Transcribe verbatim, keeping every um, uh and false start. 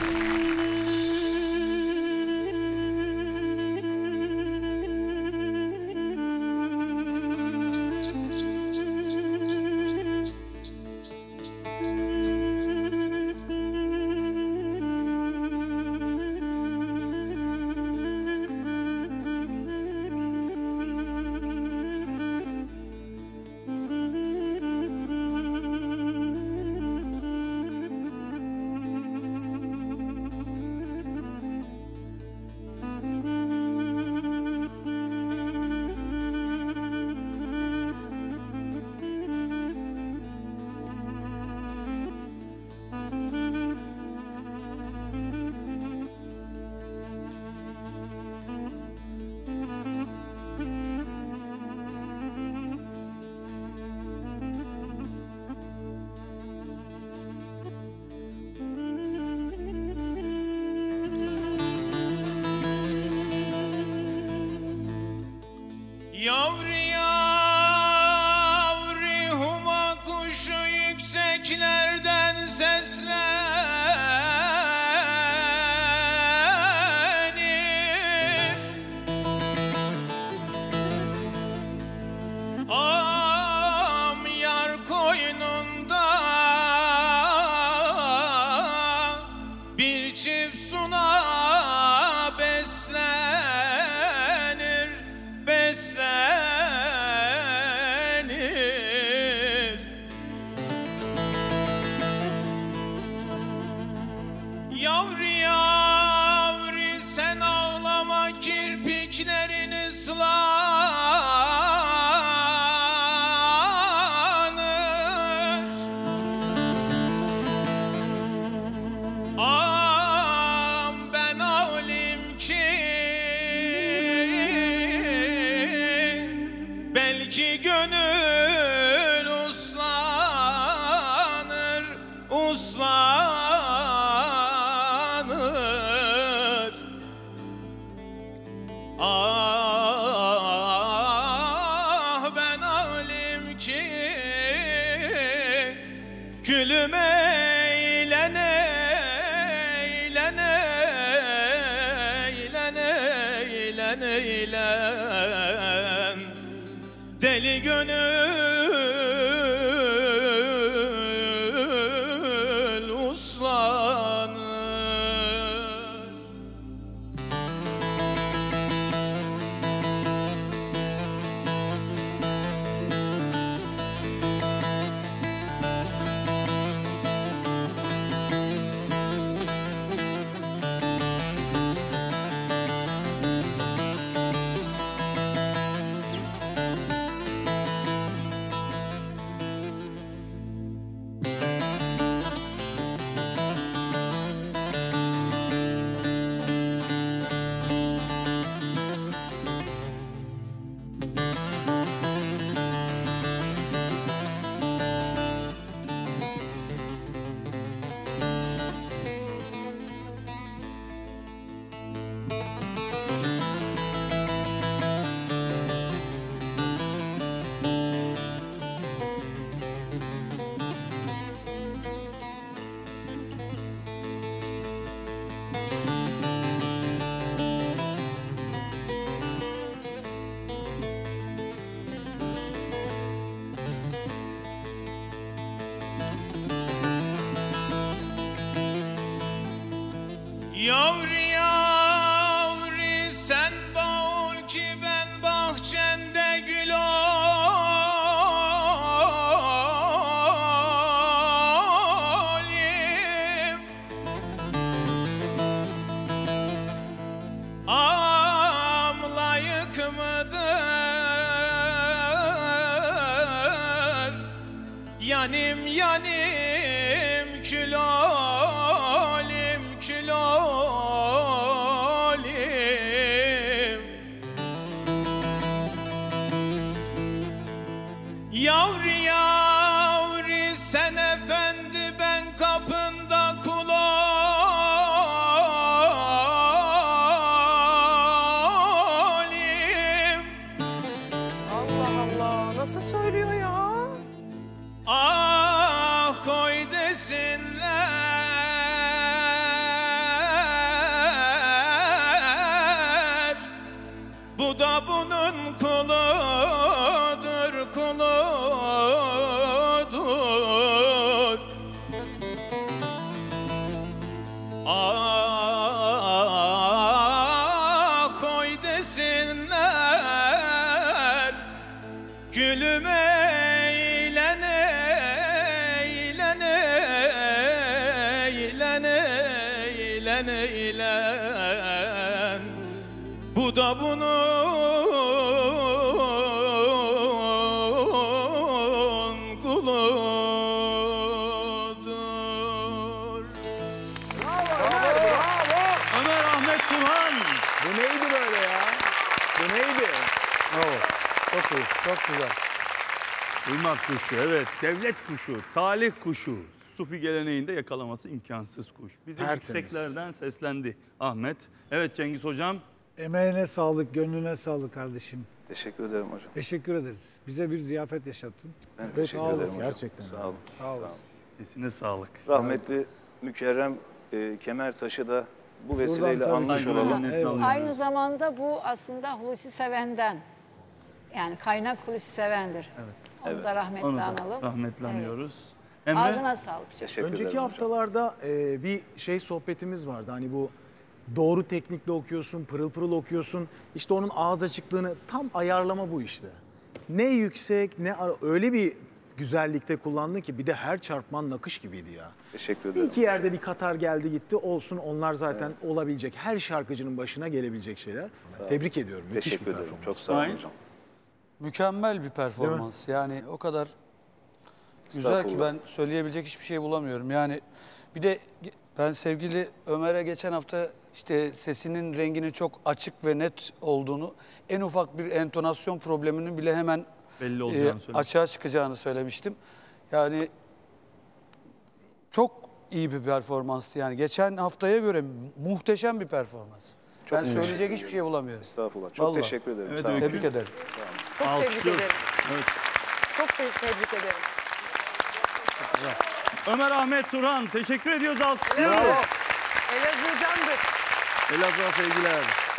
Yavri yavri huma kuşu yükseklerden seslenir. Am yar koynunda bir çift suna beslenir, beslenir. Yavri yavri sen ağlama, kirpiklerin ıslanır. Am ben ağlayayım ki belki gönül uslanır, uslanır. Ah ben ağlayayım ki gülüm eğlen, eğlen, eğlen, eğlen, eğlen. Deli gönül uslanır. Yavri yavri sen bağ ol ki ben bahçende gül olayım. Am layık mıdır yanim yanim kül olayım, kül olayım. Yavri yavri sen efendi ben kapında kul olayım. Allah Allah, nasıl söylüyor ya? Ah koy desinler sen eylen. Bu da bunun kuludur. Ömer Ahmet Turhan. Bu neydi böyle ya? Bu neydi? Bravo. Çok iyi, çok güzel. Uymak kuşu, evet. Devlet kuşu, talih kuşu. Sufi geleneğinde yakalaması imkansız kuş. Bize Tertemiz. yükseklerden seslendi Ahmet. Evet Cengiz Hocam. Emeğine sağlık, gönlüne sağlık kardeşim. Teşekkür ederim hocam. Teşekkür ederiz. Bize bir ziyafet yaşattın. Ben teşekkür sağ ederim olasın. hocam. Gerçekten. Sağ olun. Sağ olasın. Sesine sağlık. Rahmetli Mükerrem e, Kemertaş'ı da bu vesileyle tabii anmış ki. olalım. Eyvallah. Aynı zamanda bu aslında Hulusi Seven'den. Yani kaynak Hulusi Seven'dir. Evet. Onu Evet. da rahmetle Onu da analım. rahmetle Evet. anıyoruz. Emre. Ağzına sağlık. Teşekkür Önceki ederim hocam. haftalarda e, bir şey sohbetimiz vardı. Hani bu doğru teknikle okuyorsun, pırıl pırıl okuyorsun. İşte onun ağız açıklığını tam ayarlama bu işte. Ne yüksek ne ara- öyle bir güzellikte kullandın ki bir de her çarpman nakış gibiydi ya. Teşekkür Bir ederim. iki yerde bir katar geldi gitti olsun, onlar zaten olabilecek. Her şarkıcının başına gelebilecek şeyler. Tebrik ediyorum. Müthiş Teşekkür bir ederim. performans. Çok sağ olun Sayın. hocam. Mükemmel bir performans. Yani o kadar güzel ki Estağfurullah. ben söyleyebilecek hiçbir şey bulamıyorum. Yani bir de ben sevgili Ömer'e geçen hafta işte sesinin renginin çok açık ve net olduğunu, en ufak bir entonasyon probleminin bile hemen Belli e, olacağını söyledim. açığa çıkacağını söylemiştim. Yani çok iyi bir performanstı. Yani geçen haftaya göre muhteşem bir performans. Çok ben teşekkür söyleyecek hiçbir ederim. şey bulamıyorum. Estağfurullah. Çok Vallahi. teşekkür ederim. Evet, Sağ olun. Öykü. Tebrik ederim. Çok tebrik Alkışlıyoruz. ederim. Evet. Çok te- tebrik ederim. Ömer Ahmet Turhan. Teşekkür ediyoruz, alkışlıyoruz. Elazığ candır. Elazığ'a sevgiler.